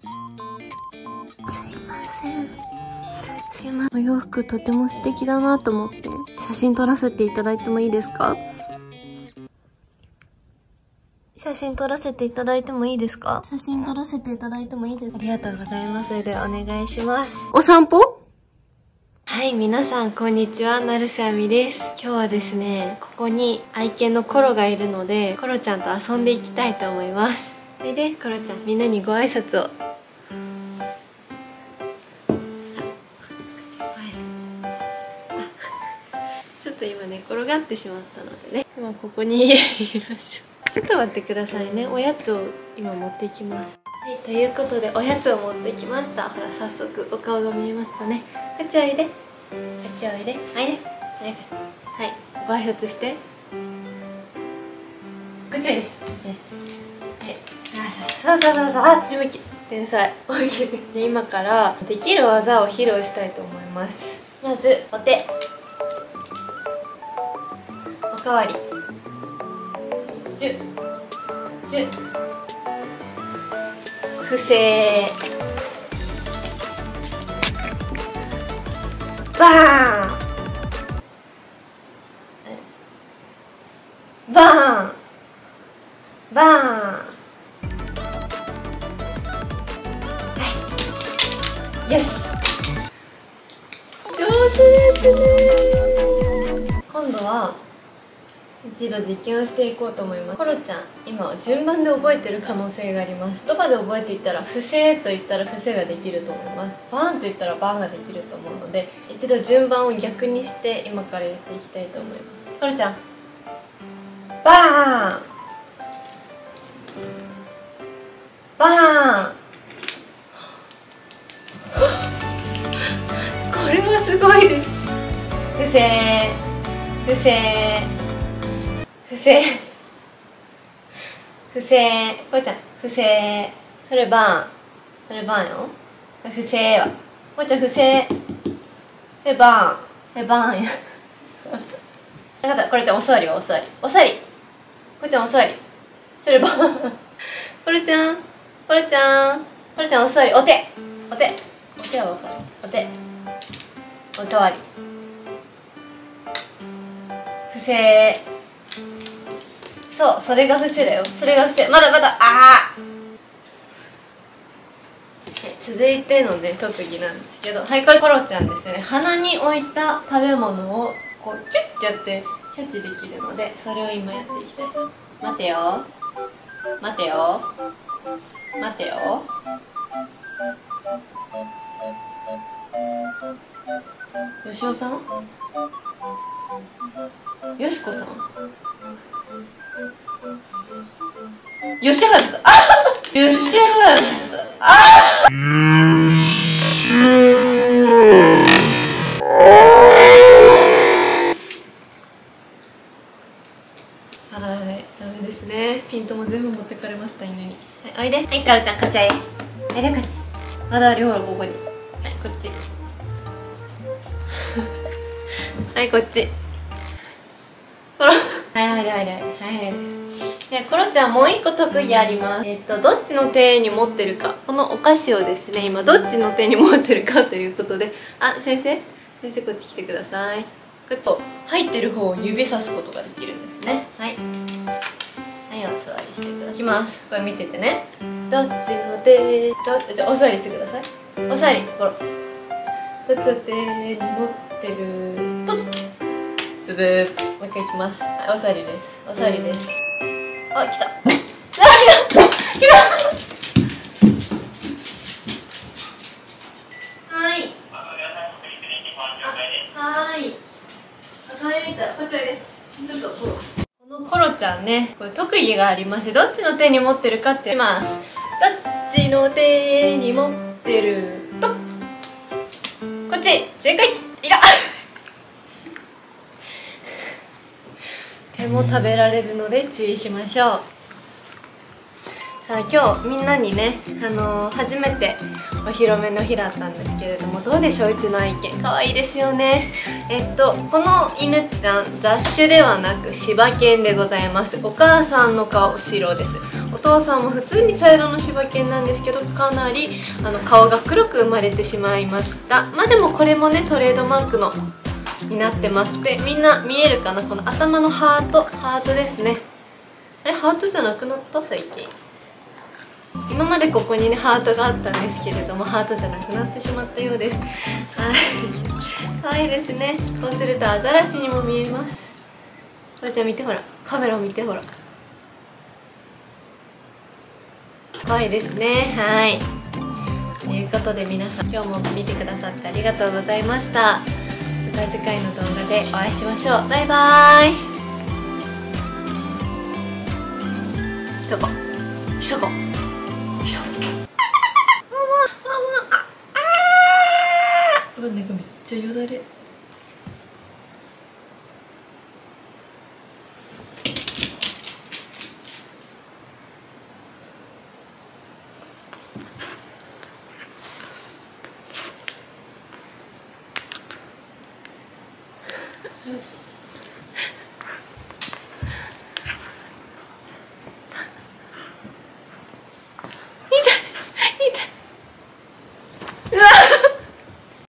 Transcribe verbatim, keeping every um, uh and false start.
すいません。すいません。お洋服とても素敵だなと思って写真撮らせていただいてもいいですか？写真撮らせていただいてもいいですか？写真撮らせていただいてもいいですか？ありがとうございます。ではお願いします。お散歩？はい、皆さんこんにちは、成瀬亜美です。今日はですね、ここに愛犬のコロがいるので、コロちゃんと遊んでいきたいと思います。それで、コロちゃん、みんなにご挨拶を。ちょっと今ね、転がってしまったのでね、今ここにいらっしゃる。ちょっと待ってくださいね。おやつを今持ってきます。はい、ということでおやつを持ってきました。ほら、早速お顔が見えますかね。こっちおいで。こっちおいで。おいで。はい、ご挨拶して。こっちおいで。こっちね。はい。そうそうそうそう、あっち向き。天才。で、今からできる技を披露したいと思います。まず、お手。おかわり。じゅじゅ不正バーンバーンバーン、はい、よし、上手ですね。今度は一度実験をしていこうと思います。コロちゃん、今は順番で覚えてる可能性があります。言葉で覚えていったら不正と言ったら不正ができると思います。バーンと言ったらバーンができると思うので、一度順番を逆にして今からやっていきたいと思います。コロちゃん、バーンバーンこれはすごいです。不正不正不正不正、こいちゃん不正、それバーン、それバーンよ。不正はこいちゃん不正、それバーン、それバーンや。分かった、これちゃんお座りはお座り、お座り、こいちゃんお座り、それバーン。これちゃんこれちゃんこれちゃんお座り、お手お手お手は分かる、お手おかわり、不正、そう、それが伏せだよ。それが伏せ。まだまだ、ああ。続いてのね、特技なんですけど、はい、これコロちゃんですね。鼻に置いた食べ物をこうキュッてやってキャッチできるので、それを今やっていきたい。待てよ待てよ待てよ。よしおさん、よしこさん、よしはるさん、あよしはるさん、あはい、ダメですね。ピントも全部持ってかれました、犬に。はい、おいで。はい、カルちゃん、こっちおいで。おいで、こっち。まだあるよ、ほら、ここに。はい、こっち。はい、こっち。コロ。はい、はい、はい、はい、はい。で、コロちゃんもう一個特技あります。えっと、どっちの手に持ってるか。このお菓子をですね、今、どっちの手に持ってるかということで。あ、先生先生、こっち来てください。こっち。入ってる方を指さすことができるんですね。はい。はい、お座りしてください。いきます。これ見ててね。どっちの手ど、じゃあ、お座りしてください。お座り、コロ。どっちの手に持ってると。ブブー。もう一回いきます。はい、お座りです。お座りです。あ、来た。あ、来た。来た。はい。あ、はい。あ、かわいいみたい。こっちおいで。ちょっとコロ。このコロちゃんね、これ特技がありまして、どっちの手に持ってるかって言います。どっちの手に持ってると。こっち。正解。いた。手も食べられるので注意しましょう。さあ、今日みんなにね、あのー、初めてお披露目の日だったんですけれども、どうでしょう、うちの愛犬。可愛いですよね。えっとこの犬ちゃん、雑種ではなく柴犬でございます。お母さんの顔白です。お父さんも普通に茶色の柴犬なんですけど、かなりあの顔が黒く生まれてしまいました。まあでもこれもねトレードマークのになってます。でみんな見えるかな、この頭のハート、ハートですね。あれハートじゃなくなった？最近今までここにねハートがあったんですけれども、ハートじゃなくなってしまったようです。はい、可愛いですね。こうするとアザラシにも見えます。これじゃあ見て、ほらカメラを見て、ほら可愛いですね。はい、ということで皆さん今日も見てくださってありがとうございました。また次回の動画でお会いしましょう。バイバーイ。ひとこひとこひとこママママ、ああ、うわ、なんかめっちゃよだれ。よし。